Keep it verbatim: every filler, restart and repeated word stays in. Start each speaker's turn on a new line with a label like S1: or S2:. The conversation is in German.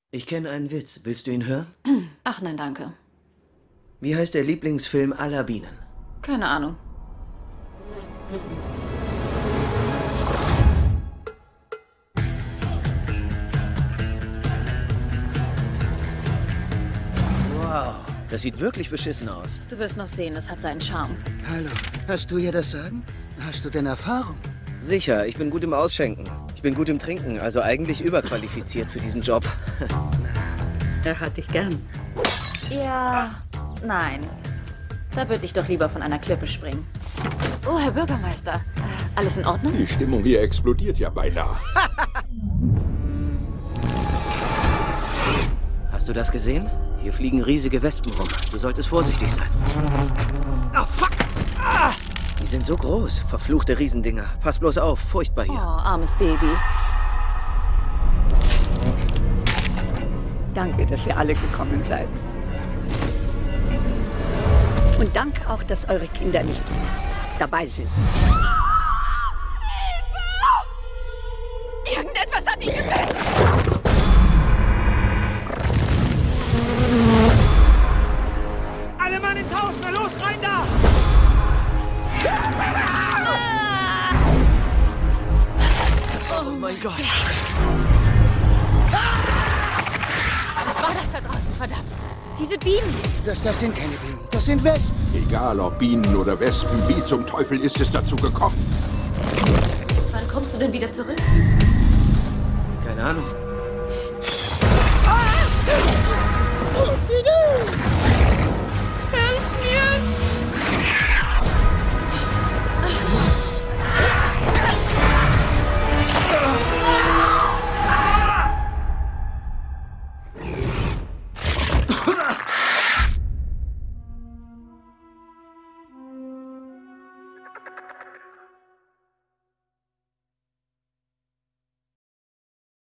S1: Ich kenne einen Witz. Willst du ihn hören?
S2: Ach nein, danke.
S1: Wie heißt der Lieblingsfilm aller Bienen?
S2: Keine Ahnung.
S1: Wow, das sieht wirklich beschissen aus.
S2: Du wirst noch sehen, es hat seinen Charme.
S3: Hallo, hast du hier das Sagen? Hast du denn Erfahrung?
S1: Sicher, ich bin gut im Ausschenken. Ich bin gut im Trinken, also eigentlich überqualifiziert für diesen Job.
S4: Er hat dich gern.
S2: Ja, nein. Da würde ich doch lieber von einer Klippe springen. Oh, Herr Bürgermeister. Äh, alles in Ordnung?
S5: Die Stimmung hier explodiert ja beinahe.
S1: Hast du das gesehen? Hier fliegen riesige Wespen rum. Du solltest vorsichtig sein. Oh, fuck! Ah! Die sind so groß. Verfluchte Riesendinger. Pass bloß auf. Furchtbar
S2: Oh,
S1: hier.
S2: armes Baby.
S4: Danke, dass ihr alle gekommen seid. Und danke auch, dass eure Kinder nicht mehr dabei sind.
S2: Irgendetwas hat mich gebissen!
S1: Alle Mann ins Haus! Na los, rein da! Oh mein Gott!
S2: Was war das da draußen, verdammt? Diese Bienen!
S3: Das, das sind keine Bienen, das sind Wespen.
S5: Egal ob Bienen oder Wespen, wie zum Teufel ist es dazu gekommen?
S2: Wann kommst du denn wieder zurück?
S1: Keine Ahnung.